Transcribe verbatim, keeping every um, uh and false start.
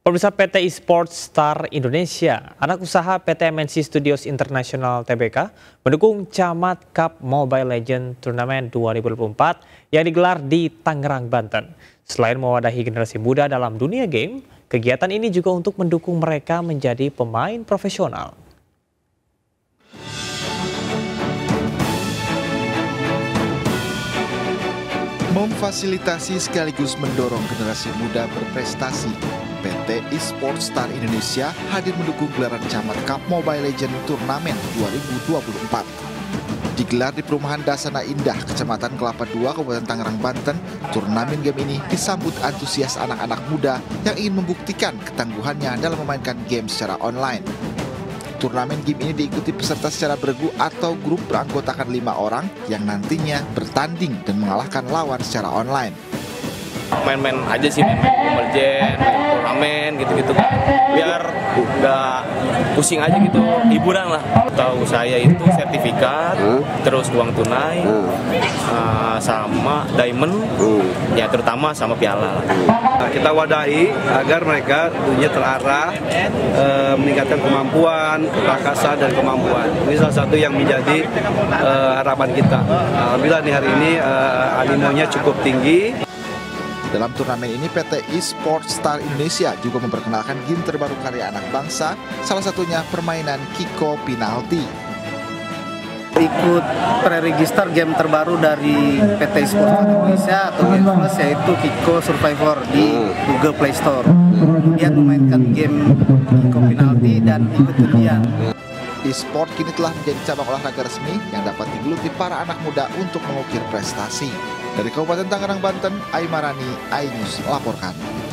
Pemirsa P T Esports Star Indonesia, anak usaha P T M N C Studios International T B K, mendukung Camat Cup Mobile Legends Turnamen dua ribu dua puluh empat yang digelar di Tangerang, Banten. Selain mewadahi generasi muda dalam dunia game, kegiatan ini juga untuk mendukung mereka menjadi pemain profesional. Memfasilitasi sekaligus mendorong generasi muda berprestasi, P T Esports Star Indonesia hadir mendukung gelaran Camat Cup Mobile Legends Turnamen dua ribu dua puluh empat. Digelar di Perumahan Dasana Indah, Kecamatan Kelapa dua, Kabupaten Tangerang, Banten, turnamen game ini disambut antusias anak-anak muda yang ingin membuktikan ketangguhannya dalam memainkan game secara online. Turnamen game ini diikuti peserta secara bergu atau grup beranggotakan lima orang yang nantinya bertanding dan mengalahkan lawan secara online. Main-main aja sih, main-main Mobile Legends, main turnamen gitu-gitu kan, biar nggak pusing aja gitu, hiburan lah. Tahu saya itu sertifikat, hmm? terus uang tunai, hmm? uh, sama diamond, hmm? ya terutama sama piala. Nah, kita wadahi agar mereka tentunya terarah, uh, meningkatkan kemampuan, kepakasan dan kemampuan. Ini salah satu yang menjadi uh, harapan kita. Alhamdulillah nih hari ini uh, animonya cukup tinggi. Dalam turnamen ini P T Esports Star Indonesia juga memperkenalkan game terbaru karya anak bangsa, salah satunya permainan Kiko Penalti. Ikut pre-register game terbaru dari P T Esports Star Indonesia atau Game Plus, yaitu Kiko Survivor di Google Play Store. Dia memainkan game Kiko Penalti dan ikut undian. E-sport kini telah menjadi cabang olahraga resmi yang dapat digeluti para anak muda untuk mengukir prestasi. Dari Kabupaten Tangerang, Banten, Aimarani, iNews melaporkan.